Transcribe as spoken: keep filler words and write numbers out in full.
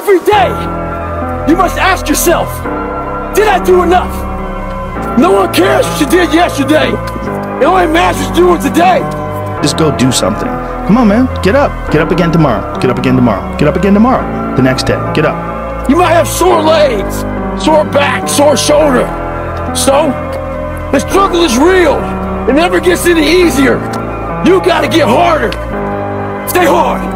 Every day, you must ask yourself, did I do enough? No one cares what you did yesterday. It only matters what you're doing today. Just go do something. Come on, man. Get up. Get up again tomorrow. Get up again tomorrow. Get up again tomorrow. The next day. Get up. You might have sore legs, sore back, sore shoulder. So, the struggle is real. It never gets any easier. You gotta get harder. Stay hard.